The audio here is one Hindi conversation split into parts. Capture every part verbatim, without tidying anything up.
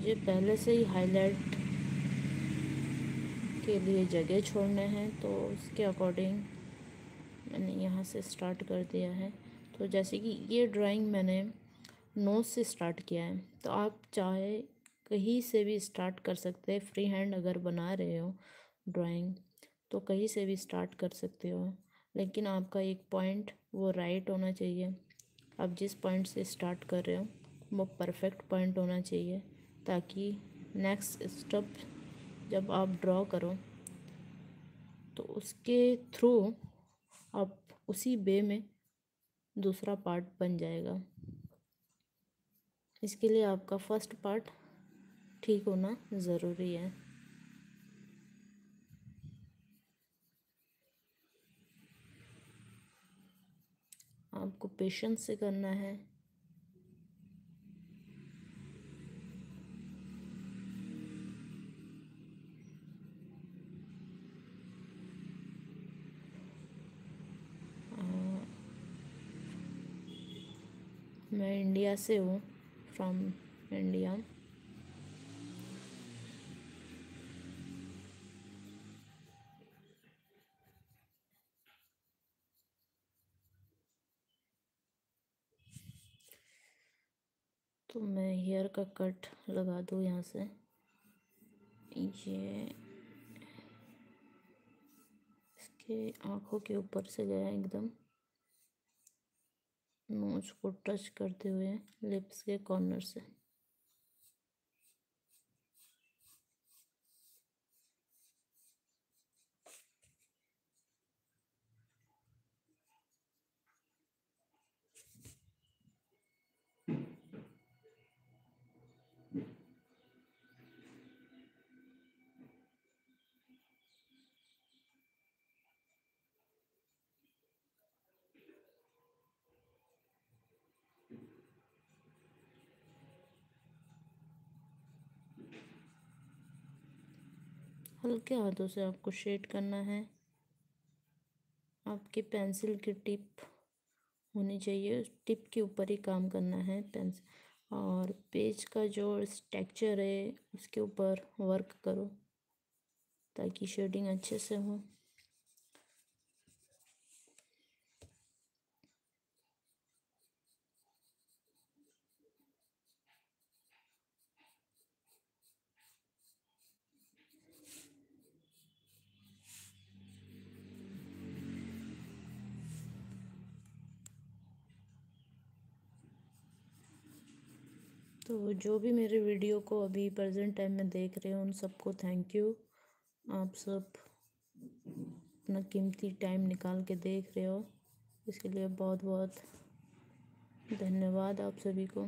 मुझे पहले से ही हाईलाइट के लिए जगह छोड़ने हैं, तो उसके अकॉर्डिंग मैंने यहाँ से स्टार्ट कर दिया है। तो जैसे कि ये ड्राइंग मैंने नोज से स्टार्ट किया है, तो आप चाहे कहीं से भी स्टार्ट कर सकते हैं। फ्री हैंड अगर बना रहे हो ड्राइंग तो कहीं से भी स्टार्ट कर सकते हो, लेकिन आपका एक पॉइंट वो राइट होना चाहिए। आप जिस पॉइंट से स्टार्ट कर रहे हो वो परफेक्ट पॉइंट होना चाहिए, ताकि नेक्स्ट स्टेप जब आप ड्रॉ करो तो उसके थ्रू आप उसी वे में दूसरा पार्ट बन जाएगा। इसके लिए आपका फर्स्ट पार्ट ठीक होना ज़रूरी है। आपको पेशेंस से करना है। मैं इंडिया से हूँ, फ्रॉम इंडिया। तो मैं हेयर का कट लगा दूँ यहाँ से। ये इसके आँखों के ऊपर से गया एकदम, नोज को टच करते हुए लिप्स के कॉर्नर से। हल्के हाथों से आपको शेड करना है। आपकी पेंसिल की टिप होनी चाहिए, उस टिप के ऊपर ही काम करना है पेंसिल। और पेज का जो टेक्सचर है उसके ऊपर वर्क करो ताकि शेडिंग अच्छे से हो। तो जो भी मेरे वीडियो को अभी प्रेजेंट टाइम में देख रहे हो उन सबको थैंक यू। आप सब अपना कीमती टाइम निकाल के देख रहे हो, इसके लिए बहुत बहुत धन्यवाद आप सभी को।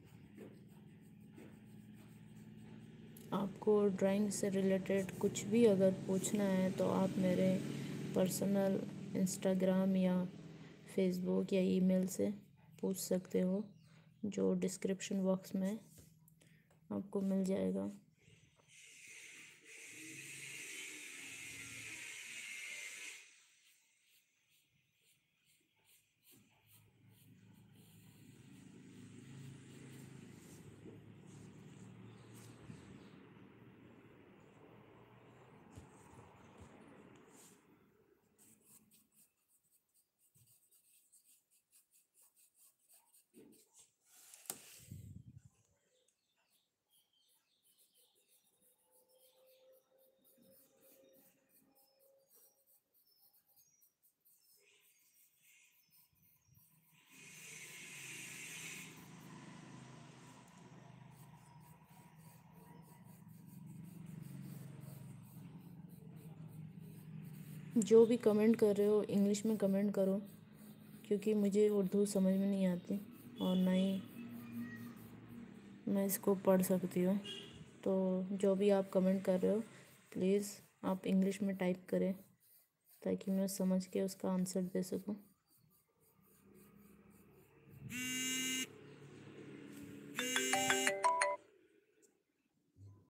आपको ड्राइंग से रिलेटेड कुछ भी अगर पूछना है तो आप मेरे पर्सनल इंस्टाग्राम या फेसबुक या ईमेल से पूछ सकते हो, जो डिस्क्रिप्शन बॉक्स में आपको मिल जाएगा। जो भी कमेंट कर रहे हो इंग्लिश में कमेंट करो, क्योंकि मुझे उर्दू समझ में नहीं आती और ना ही मैं इसको पढ़ सकती हूँ। तो जो भी आप कमेंट कर रहे हो प्लीज़ आप इंग्लिश में टाइप करें ताकि मैं समझ के उसका आंसर दे सकूँ।